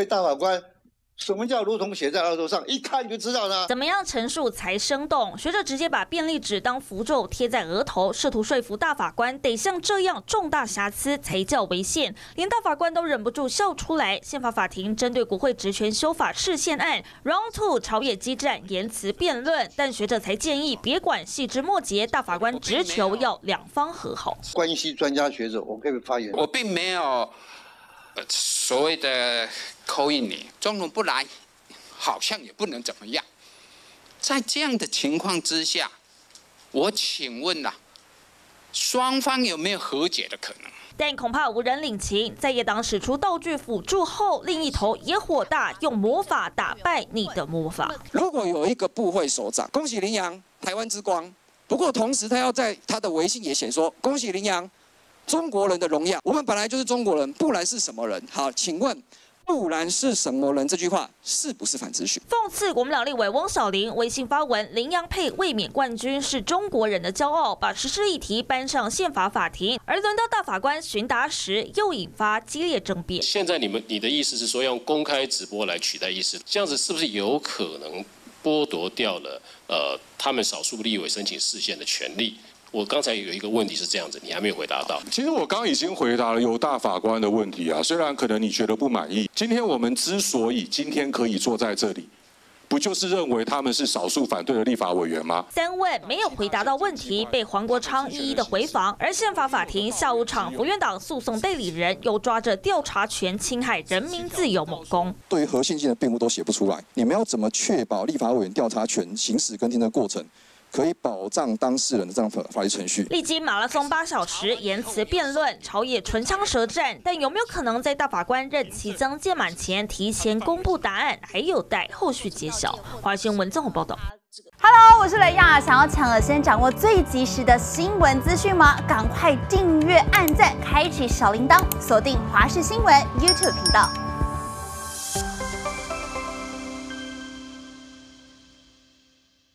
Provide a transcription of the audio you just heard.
大法官。 什么叫如同写在额头上？一看就知道呢。 怎么样陈述才生动？学者直接把便利纸当符咒贴在额头，试图说服大法官得像这样重大瑕疵才叫违宪，连大法官都忍不住笑出来。宪法法庭针对国会职权修法释宪案 Round 2朝野激战，言辞辩论，但学者才建议别管细枝末节，大法官直求要两方和好。 关系专家学者，我可以发言。 我并没有所谓的。 扣印你，总统不来，好像也不能怎么样。在这样的情况之下，我请问啦，双方有没有和解的可能？ 但恐怕无人领情。在野党使出道具辅助后，另一头也火大，用魔法打败你的魔法。 如果有一个部会首长，恭喜林洋，台湾之光。不过同时他要在他的微信也写说，恭喜林洋，中国人的荣耀。我们本来就是中国人，不然是什么人？好，请问。 不然是什么人？这句话是不是反秩序？ 讽刺国民党立委翁小玲微信发文，林洋配卫冕冠军是中国人的骄傲，把时事议题搬上宪法法庭，而轮到大法官询答时，又引发激烈争辩。 现在你的意思是说用公开直播来取代议事，这样子是不是有可能剥夺掉了他们少数立委申请释宪的权利？ 我刚才有一个问题是这样子，你还没有回答到。 其实我刚刚已经回答了有大法官的问题啊，虽然可能你觉得不满意。今天我们之所以今天可以坐在这里，不就是认为他们是少数反对的立法委员吗 ？3问没有回答到问题，被黄国昌一一的回防。而宪法法庭下午场，国院党诉讼代理人又抓着调查权侵害人民自由猛攻。 对于核心性的辩护都写不出来，你们要怎么确保立法委员调查权行使跟听的过程？ 可以保障当事人的这样法律程序。 历经马拉松8小时言辞辩论，朝野唇枪舌战，但有没有可能在大法官任期将届满前提前公布答案，还有待后续揭晓。华新闻综合报道。 Hello， 我是雷亚，想要抢先掌握最及时的新闻资讯吗？赶快订阅、按赞、开启小铃铛，锁定华视新闻 YouTube 频道。